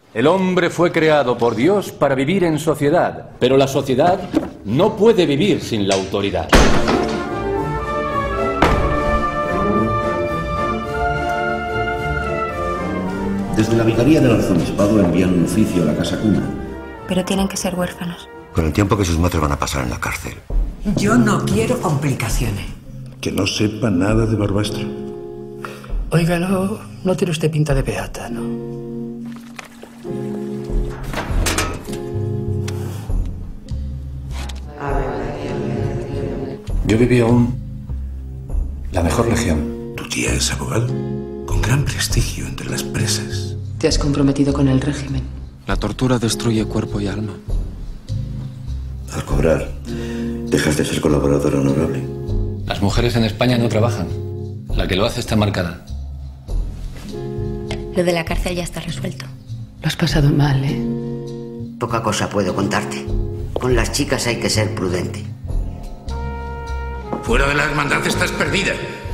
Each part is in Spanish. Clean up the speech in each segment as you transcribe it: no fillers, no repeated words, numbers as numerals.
El hombre fue creado por Dios para vivir en sociedad, pero la sociedad no puede vivir sin la autoridad. Desde la Vicaría del Arzobispado envían un oficio a la Casa Cuna. Pero tienen que ser huérfanos. Con el tiempo que sus madres van a pasar en la cárcel. Yo no quiero complicaciones. Que no sepa nada de Barbastro. Oiga, no tiene usted pinta de beata, ¿no? Yo viví aún la mejor legión. Tu tía es abogado, con gran prestigio entre las presas. ¿Te has comprometido con el régimen? La tortura destruye cuerpo y alma. Al cobrar, dejas de ser colaborador honorable. Las mujeres en España no trabajan. La que lo hace está marcada. Lo de la cárcel ya está resuelto. Lo has pasado mal, ¿eh? Poca cosa puedo contarte. Con las chicas hay que ser prudente. Fuera de la hermandad estás perdida.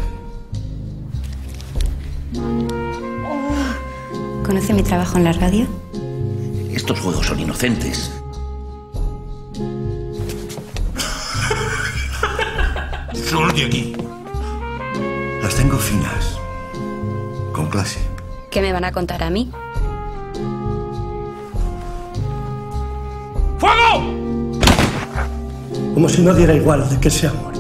¿Conoce mi trabajo en la radio? Estos juegos son inocentes. Sal de aquí. Las tengo finas. Con clase. ¿Qué me van a contar a mí? ¡Fuego! Como si no diera igual de que se amor.